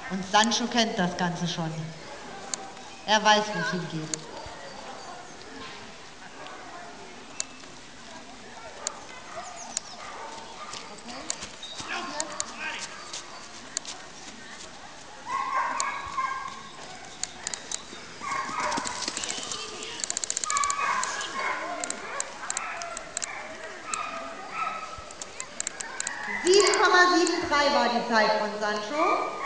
Und Sancho kennt das Ganze schon. Er weiß, wo es hingeht. (7,73 war die Zeit von Sancho.